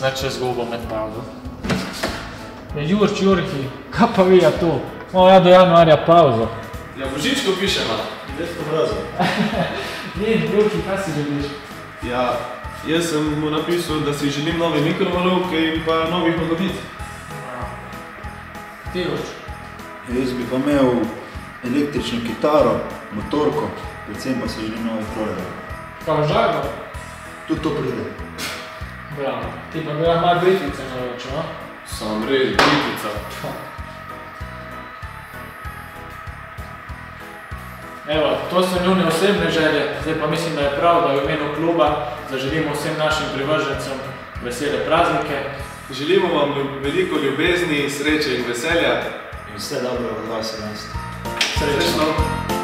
Sveče zgubo med pavzo. Jurki, kaj pa vi tu? Imamo ja do januarja pavzo. Ja, Božičko pišemo. Desko brazo. Jurki, kaj si želiš? Ja, jaz sem mu napisal, da si želim nove mikrovalovke in pa novih nogavic. Ti Jurč? Jaz bi pa imel električno kitaro, motorko, predvsem pa si želim novih rolerjev. Kao žago? Tudi to pride. Bravo. Ti pa bila malo britvice na roču, no? Sam res, britvica. Evo, to so njune osebne želje, zdaj pa mislim, da je prav, da v imenu kluba zaželimo vsem našim privržencem vesele praznike. Želimo vam veliko ljubezni, sreče in veselja. In vse dobro v 2017. Srečno!